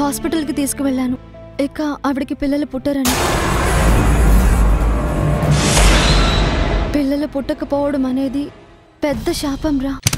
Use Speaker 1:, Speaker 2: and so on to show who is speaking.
Speaker 1: హాస్పిటల్కి తీసుకువెళ్ళాను. ఇక ఆవిడకి పిల్లలు పుట్టరని. పిల్లలు పుట్టకపోవడం అనేది పెద్ద శాపం రా.